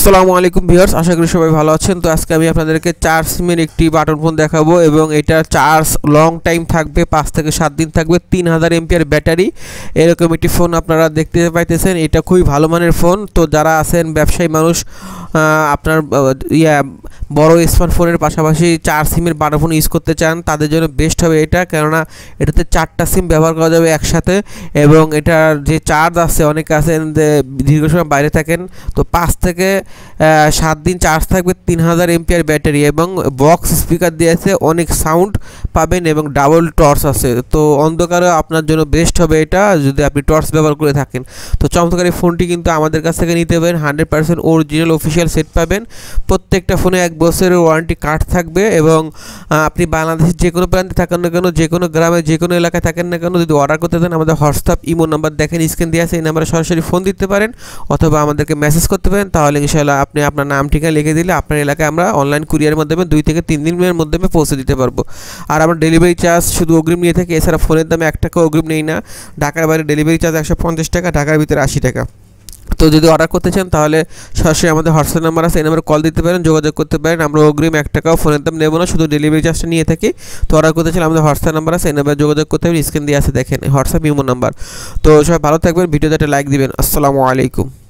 আসসালামু আলাইকুম ভিউয়ার্স, আশা করি সবাই ভালো আছেন। তো আজকে আমি আপনাদেরকে 4 সিমের একটি বাটন ফোন দেখাবো এবং এটা চার্জ লং টাইম থাকবে, 5 থেকে 7 দিন থাকবে, 3000 এমপিআর ব্যাটারি। এরকম একটি ফোন আপনারা দেখতে পাইতেছেন। এটা খুবই ভালো মানের ফোন। তো যারা আছেন ব্যবসায়ী মানুষ, আপনার বড় স্মার্টফোনের পাশাপাশি 4 সিমের বাটন ফোন ইউজ করতে চান, তাদের জন্য বেস্ট হবে এটা। কেননা এটাতে 4টা সিম ব্যবহার করা যাবে একসাথে এবং এটার যে চার্জ আছে, অনেকে আছেন যে দীর্ঘ সময় বাইরে থাকেন, তো 5 থেকে 7 দিন চার্জ থাকবে, 3000 এমপিআর ব্যাটারি এবং বক্স স্পিকার দিয়েছে, অনেক সাউন্ড পাবেন এবং ডাবল টর্চ আছে। তো অন্ধকারে আপনার জন্য বেস্ট হবে এটা যদি আপনি টর্চ ব্যবহার করে থাকেন। তো চমৎকার এই ফোনটি কিন্তু আমাদের কাছ থেকে নিতে পারেন, 100% অরিজিনাল অফিসিয়াল সেট পাবেন। প্রত্যেকটা ফোনে 1 বছরের ওয়ারেন্টি কার্ড থাকবে এবং আপনি বাংলাদেশের যে কোনো প্রান্তে থাকেন না কেন, যে কোনো গ্রামে, যে কোনো এলাকায় থাকেন না কেন, যদি অর্ডার করতে দেন আমাদের হোয়াটসঅ্যাপ ইমো নাম্বার দেখেন স্ক্রিন দিয়ে আছে, এই নাম্বারে সরাসরি ফোন দিতে পারেন অথবা আমাদেরকে মেসেজ করতে পারেন। তাহলে ইনশাআল্লাহ আপনি আপনার নাম ঠিকানা লিখে দিলে আপনার এলাকায় আমরা অনলাইন কুরিয়ারের মাধ্যমে 2 থেকে 3 দিনের মধ্যে পৌঁছে দিতে পারবো। আর আমরা ডেলিভারি চার্জ শুধু অগ্রিম নিয়ে থাকি, এছাড়া ফোনের দামে 1 টাকা অগ্রিম নেই না। ঢাকার বাইরে ডেলিভারি চার্জ 150 টাকা, ঢাকার ভিতরে 80 টাকা। তো যদি অর্ডার করতে চান তাহলে সরাসরি আমাদের হোয়াটসঅ্যাপ নাম্বার আছে, এই নাম্বারে কল দিতে পারেন, যোগাযোগ করতে পারেন। আমরা অগ্রিম 1 টাকাও ফোনের দাম নেব না, শুধু ডেলিভারি চার্জটা নিয়ে থাকি। তো অর্ডার করতে চাইলে আমাদের হোয়াটসঅ্যাপ নাম্বার আছে, এই নাম্বারে যোগাযোগ করতে পারেন, স্ক্রিন দিয়ে আছে দেখেন হোয়াটসঅ্যাপ ইমো নাম্বার। তো সবাই ভালো থাকবেন, ভিডিওতে একটা লাইক দিবেন। আসসালামু আলাইকুম।